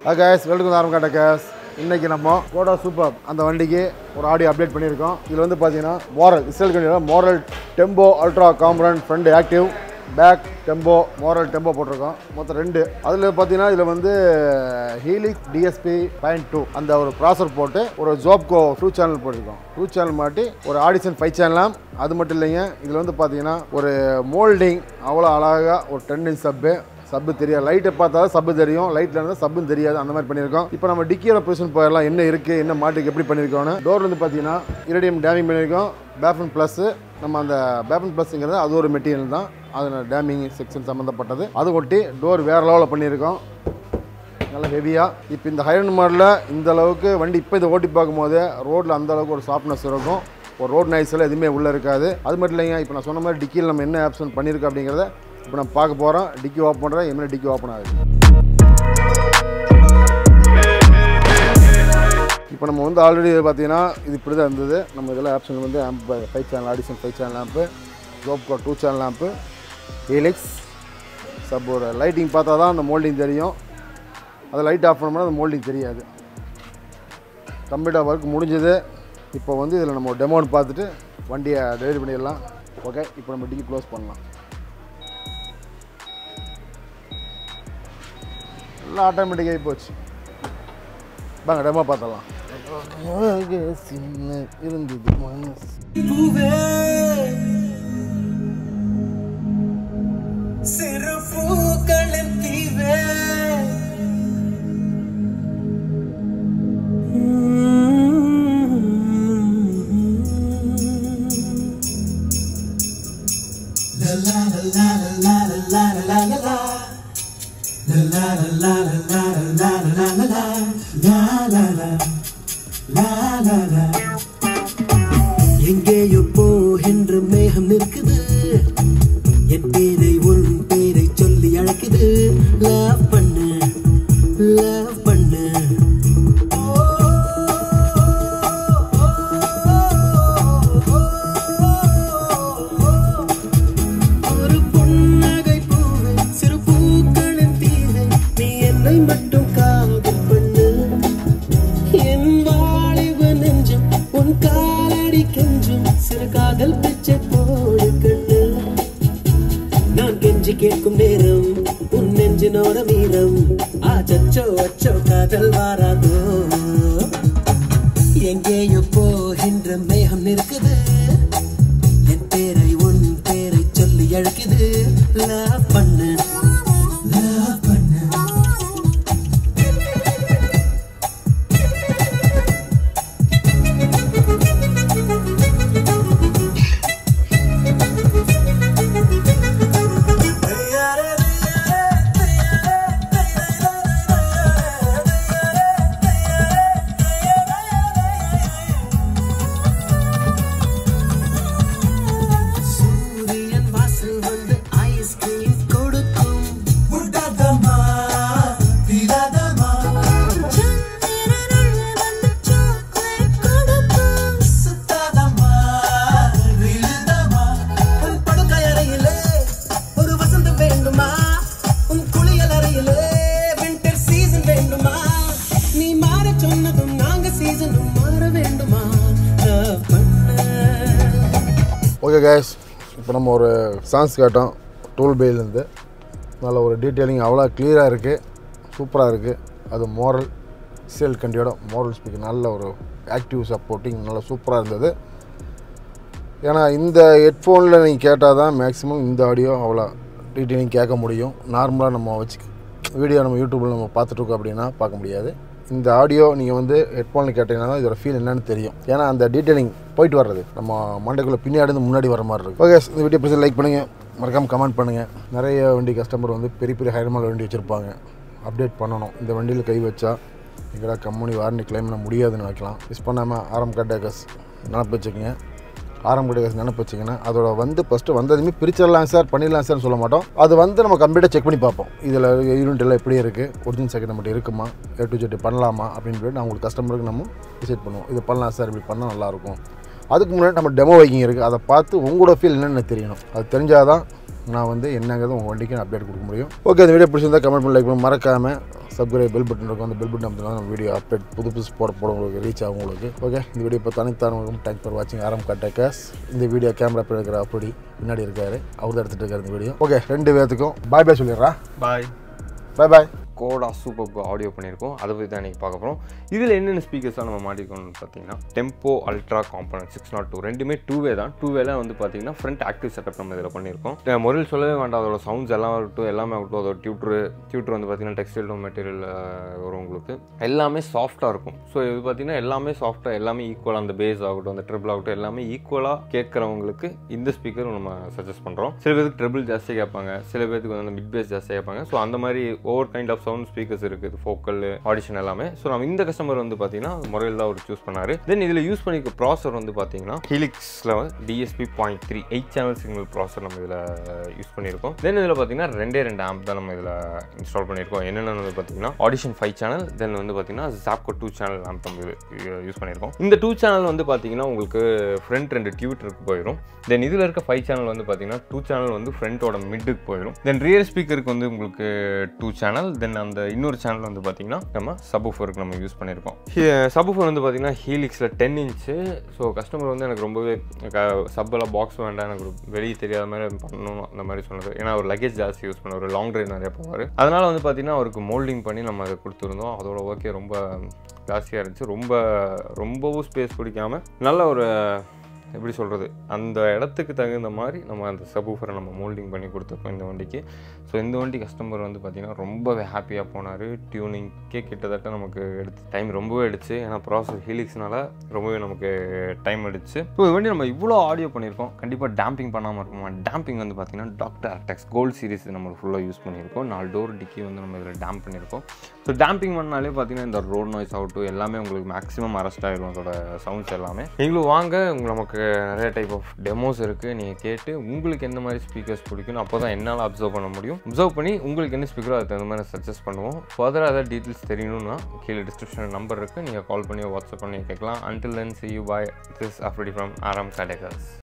Hi guys, welcome to Aramkata Cars. இன்னைக்கு நம்ம கோடா super அந்த வண்டிக்கு ஒரு ஆடியோ அப்டேட் பண்ணியிருக்கோம். இதில் வந்து பார்த்தீங்கன்னா Morel Tempo Ultra component front active back Tempo Morel Tempo போட்டிருக்கோம். மொத்தம் 2. அதில் பார்த்தீங்கன்னா இதில் வந்து ஹீலிக்ஸ் DSP.2 அந்த ஒரு ப்ராசர் போட்டு ஒரு ஜோப்கோ 2 சேனல் போட்டிருக்கோம். 2 சேனல் மாட்டி ஒரு ஆடிஷன் 5 சேனலாம். அது மட்டும் இல்லைங்க, இதில் வந்து பார்த்தீங்கன்னா ஒரு மோல்டிங் அவ்வளோ அழகாக ஒரு 10 inch சப்பு தெரியாது. லைட்டை பார்த்தா சப்பு தெரியும், லைட்டில் இருந்தால் சப்பும் தெரியாது, அந்த மாதிரி பண்ணியிருக்கோம். இப்போ நம்ம டிக்கியோட பொசிஷன் போயிடலாம், என்ன இருக்குது என்ன மாட்டுக்கு எப்படி பண்ணியிருக்கோன்னு. டோர் வந்து பார்த்தீங்கன்னா இரிடியம் டேமிங் பண்ணியிருக்கோம். பேஃபன் ப்ளஸ்ஸு நம்ம அந்த பேஃபன் ப்ளஸ்ஸுங்கிறது அது ஒரு மெட்டீரியல் தான், அது டேமிங் செக்ஷன் சம்மந்தப்பட்டது. அது ஒட்டி டோர் வேறு லெவலில் பண்ணியிருக்கோம், நல்லா ஹெவியாக. இப்போ இந்த ஹைரன் மாடலில் இந்த அளவுக்கு வண்டி இப்போ இதை ஓட்டி பார்க்கும்போது ரோட்டில் அந்த அளவுக்கு ஒரு சாஃப்ட்னஸ் இருக்கும், ஒரு ரோட் நாய்ஸில் எதுவுமே உள்ளே இருக்காது. அது மட்டும் இல்லைங்க, இப்போ நான் சொன்ன மாதிரி டிக்கியில் நம்ம என்ன ஆப்ஷன் பண்ணியிருக்கோம் அப்படிங்கிறத இப்போ நம்ம பார்க்க போகிறோம். டிக்கி ஓப்பன் பண்ணுறேன், என்ன டிக்கி ஓப்பன் ஆகுது. இப்போ நம்ம வந்து ஆல்ரெடி பார்த்தீங்கன்னா இது இப்படி தான் இருந்தது. நம்ம இதில் ஆப்ஷன் வந்து amp 5 channel Audison 5 channel amp, Zapco 2 channel amp, Helix sub. ஒரு லைட்டிங் பார்த்தா தான் அந்த மோல்டிங் தெரியும், அதை லைட் ஆஃப் பண்ணோம்னா அந்த மோல்டிங் தெரியாது. கம்ப்ளீட்டாக ஒர்க் முடிஞ்சது. இப்போ வந்து இதில் நம்ம டெமோன்னு பார்த்துட்டு வண்டியை டெலிவரி பண்ணிடலாம். ஓகே, இப்போ நம்ம டிக்கி க்ளோஸ் பண்ணலாம். எல்லாம் ஆட்டோமேட்டிக்காகி போச்சு. வாங்க டெமோ பார்த்தலாம். சின்ன இருந்தது மனசு எங்கேயோ போகின்ற மேகம் நிற்குது, என் பேரை உன் பேரை சொல்லி அழைக்குது. லவ் பண்ணு லவ் பண்ணு, ஒரு புன்னகை பூவே சிறு பூக்களின் தீவை, நீ என்னை மட்டும் காதல் பண்ணு. என் வாலிப நெஞ்சம் உன் காலடி கெஞ்சும், சிறு காதல் பிச்சை போடு கண்ணு. நான் கெஞ்சி கேட்கும் நேரம் உன் நெஞ்சினோட வீரம், ஆச்சோ அச்சோ காதல் வாராதோ. எங்கேயோ போகின்ற மேகம் நிற்குது, என் பேரை உன் பேரை சொல்லி அழைக்குது. லவ் பண்ணு லவ் பண்ணு. ஓகே கைஸ், இப்போ நம்ம ஒரு சாங்ஸ் கேட்டோம் டூல் பேலேருந்து. நல்ல ஒரு டீட்டெயிலிங் அவ்வளோ கிளியராக இருக்குது, சூப்பராக இருக்குது. அது மாரல் சேல் கண்டியோட மாரல் ஸ்பீக்கர் நல்ல ஒரு ஆக்டிவ் சப்போர்ட்டிங் நல்லா சூப்பராக இருந்தது. ஏன்னா இந்த ஹெட்ஃபோனில் நீங்கள் கேட்டால் தான் மேக்ஸிமம் இந்த ஆடியோ அவ்வளோ டீட்டெயிலிங் கேட்க முடியும். நார்மலாக நம்ம வச்சு வீடியோ நம்ம யூடியூப்பில் நம்ம பார்த்துட்ருக்கோம் அப்படின்னா பார்க்க முடியாது. இந்த ஆடியோ நீங்கள் வந்து ஹெட்ஃபோனில் கேட்டிங்கன்னா தான் இதோட ஃபீல் என்னென்னு தெரியும். ஏன்னா அந்த டீட்டெயிலிங் போயிட்டு வர்றது நம்ம மண்டைக்குள்ளே பின்னாடி முன்னாடி வர மாதிரி இருக்குது. ஓகே, இந்த வீடியோ பிடிச்சி லைக் பண்ணுங்கள், மறக்காமல் கமெண்ட் பண்ணுங்கள். நிறைய வண்டி கஸ்டமர் வந்து பெரிய பெரிய ஹைரமால் வண்டி வச்சுருப்பாங்க, அப்டேட் பண்ணணும். இந்த வண்டியில் கை வச்சா எங்கடா கம்பெனி வாரண்டி கிளைம் பண்ண முடியாதுன்னு வைக்கலாம். மிஸ் பண்ணாமல் ஆரம்கட்டா கார்ஸ் நினப்பு வச்சுக்கோங்க. ஆரம்கட்டா கார்ஸ் நினப்பு வச்சிங்கன்னா அதோட வந்து ஃபஸ்ட்டு வந்ததுமே பிரிச்சிடலாம் சார் பண்ணிடலாம் சார்னு சொல்ல மாட்டோம். அது வந்து நம்ம கம்ப்ளீட்டாக செக் பண்ணி பார்ப்போம். இதில் யூனிட் எல்லாம் எப்படி இருக்குது, ஒரிஜினல் செகண்ட் நம்மகிட்ட இருக்குமா, A to Z பண்ணலாமா அப்படின்னு சொல்லிட்டு நான் உங்களுக்கு கஸ்டமருக்கு நம்ம டிசைட் பண்ணுவோம். இது பண்ணலாம் சார், இப்படி பண்ணால் நல்லாயிருக்கும். அதுக்கு முன்னாடி நம்ம டெமோ வைக்கிங் இருக்குது, அதை பார்த்து உங்களோட ஃபீல் என்னென்னு தெரியணும். அது தெரிஞ்சால் தான் நான் வந்து என்னங்கிறது உங்கள் வண்டிக்கு நான் அப்டேட் கொடுக்க முடியும். ஓகே, இந்த வீடியோ பிடிச்சிருந்தா கமெண்ட் பண்ணி லைக் பண்ணி மறக்காமல் சப்ஸ்கிரைப் பெல் பட்டன் இருக்கும். அந்த பெல் பட்டன் அப்படின்னா நம்ம வீடியோ அப்டேட் புதுசு போட உங்களுக்கு ரீச் ஆகும் உங்களுக்கு. ஓகே, இந்த வீடியோ இப்போ தனித்தானவங்களுக்கும் தேங்க்ஸ் ஃபார் வாட்சிங். ஆரம் டெக்கர்ஸ். இந்த வீடியோ கேமரா எடுக்கிற அப்படி பின்னாடி இருக்காரு, அவர் தான் எடுத்துகிட்டு இருக்காரு இந்த வீடியோ. ஓகே, 2 பேத்துக்கும் பாய் பாய் சொல்லிடுறா. பாய் பாய் பாய். கோடா சூப்பர் ஆடியோ பண்ணியிருக்கோம், அதை பற்றி தான் இன்றைக்கி பார்க்க போகிறோம். இதில் என்னென்ன ஸ்பீக்கர்ஸ்லாம் நம்ம மாட்டிருக்கோம்னு பார்த்தீங்கன்னா டெம்போ அல்ட்ரா காம்பனன்ட் 602 ரெண்டுமே 2-வே தான். 2-வேல வந்து பார்த்தீங்கன்னா ஃப்ரண்ட் ஆக்டிவ் செட்டப் நம்ம இதில் பண்ணியிருக்கோம். முறையில் சொல்லவே வேண்டாம், அதோட சவுண்ட்ஸ் எல்லாம் ஆகட்டும், எல்லாமே ஆகட்டும். அதோட டியூட்ரு வந்து பார்த்தீங்கன்னா டெக்ஸ்டைல் மெட்டீரியல் வரும் உங்களுக்கு. எல்லாமே சாஃப்டாக இருக்கும். ஸோ இது பார்த்தீங்கன்னா எல்லாமே சாஃப்டாக, எல்லாமே ஈக்குவலாக, அந்த பேஸ் ஆகட்டும், அந்த ட்ரிபிள் ஆகட்டும், எல்லாமே ஈக்குவலாக கேட்குறவங்களுக்கு இந்த ஸ்பீக்கர் நம்ம சஜஸ்ட் பண்ணுறோம். சில பேருக்கு ட்ரிபிள் ஜாஸ்தியாக கேட்பாங்க, சில பேருக்கு வந்து அந்த மிட் பேஸ் ஜாஸ்தியாக கேட்பாங்க. ஸோ அந்த மாதிரி over kind of sound speakers இருக்குது, ஃபோக்கல், ஆடிஷன் எல்லாமே. ஸோ நம்ம இந்த கஸ்டமர் வந்து பார்த்தீங்கன்னா முறையில் தான் அவர் சூஸ் பண்ணார். தென் இதில் யூஸ் பண்ணிக்க ப்ராசர் வந்து பார்த்தீங்கன்னா ஹீலிக்ஸில் DSP.3 8 சேனல் சிக்னல் ப்ராசர் நம்ம இதில் யூஸ் பண்ணியிருக்கோம். தென் இதில் பார்த்தீங்கன்னா 2 ஆம்ப் தான் நம்ம இதில் இன்ஸ்டால் பண்ணியிருக்கோம். என்னென்னு வந்து பார்த்தீங்கன்னா ஆடிஷன் 5 சேனல், தென் வந்து பார்த்தீங்கன்னா Zapco 2 சேனல் ஆம்ப் நம்ம யூஸ் பண்ணியிருக்கோம். இந்த 2 சேனல் வந்து பார்த்தீங்கன்னா உங்களுக்கு ஃப்ரண்ட் 2 டியூட்டருக்கு போயிடும். தென் இதில் இருக்க 5 சேனல் வந்து பார்த்தீங்கன்னா 2 சேனல் வந்து ஃப்ரண்டோட மிட்டுக்கு போயிடும். தென் ரியர் ஸ்பீக்கருக்கு வந்து உங்களுக்கு 2 சேனல், தென் அந்த இன்னொரு சேனல் வந்து பார்த்தீங்கன்னா நம்ம சப்வூஃபருக்கு நம்ம யூஸ் பண்ணியிருக்கோம். சப்வூஃபர் வந்து பார்த்தீங்கன்னா ஹீலிக்ஸில் 10 இன்ச்சு. ஸோ கஸ்டமர் வந்து எனக்கு ரொம்பவே சப்பெல்லாம் பாக்ஸ் வேண்டாம், எனக்கு வெளியே தெரியாத மாதிரி பண்ணணும் அந்த மாதிரி சொன்னது. ஏன்னா அவர் லக்கேஜ் ஜாஸ்தி யூஸ் பண்ணுவார், லாங் ட்ரைவ் நிறைய போவார். அதனால் வந்து பார்த்தீங்கன்னா அவருக்கு மோல்டிங் பண்ணி நம்ம அதை கொடுத்துருந்தோம். அதோட ஓகே ரொம்ப ஜாஸ்தியாக இருந்துச்சு. ரொம்பவும் ஸ்பேஸ் பிடிக்காமல் நல்ல ஒரு எப்படி சொல்கிறது, அந்த இடத்துக்கு தகுந்த மாதிரி நம்ம அந்த சப்வூஃபரை நம்ம மோல்டிங் பண்ணி கொடுத்துருக்கோம் இந்த வண்டிக்கு. ஸோ இந்த வண்டி கஸ்டமர் வந்து பார்த்திங்கன்னா ரொம்பவே ஹாப்பியாக போனார். டியூனிங்கே கிட்டத்தட்ட நமக்கு டைம் ரொம்பவே எடுச்சு, ஏன்னா ப்ராசஸ் ஹீலிக்ஸ்னால ரொம்பவே நமக்கு டைம் எடுச்சு. ஸோ இந்த வண்டி நம்ம இவ்வளோ ஆடியோ பண்ணியிருக்கோம், கண்டிப்பாக டேம்பிங் பண்ணாமல் இருக்குமா? டேம்பிங் வந்து பார்த்திங்கன்னா டாக்டர் ஆர்டெக்ஸ் கோல்ட் சீரிஸ் நம்ம ஃபுல்லாக யூஸ் பண்ணியிருக்கோம். 4 டோர் டிக்கி வந்து நம்ம இதில் டேம்ப் பண்ணியிருக்கோம். ஸோ டேம்பிங் பண்ணாலே பார்த்திங்கன்னா இந்த ரோட் நாய்ஸ் ஆகட்டும் எல்லாமே உங்களுக்கு மேக்ஸிமம் அரெஸ்ட் ஆகிடும், அதோட சவுண்ட்ஸ் எல்லாமே. நீங்களும் வாங்க, நமக்கு நிறைய டைப் ஆஃப் டெமோஸ் இருக்குது, நீங்கள் கேட்டு உங்களுக்கு எந்த மாதிரி ஸ்பீக்கர்ஸ் பிடிக்கணும் அப்போ தான் என்னால் அப்சர்வ் பண்ண முடியும். அப்சர்வ் பண்ணி உங்களுக்கு என்ன ஸ்பீக்கரோ அதுக்கு தகுந்த மாதிரி சஜஸ்ட் பண்ணுவோம். ஃபர்தராக ஏதாவது டீட்டெயில்ஸ் தெரியணும்னா கீழே டிஸ்கிரிப்ஷன் நம்பர் இருக்குது, நீங்கள் கால் பண்ணி வாட்ஸ்அப் பண்ணி கேட்கலாம். Until then, see you, bye. This is Afridi from Aram Kadekars.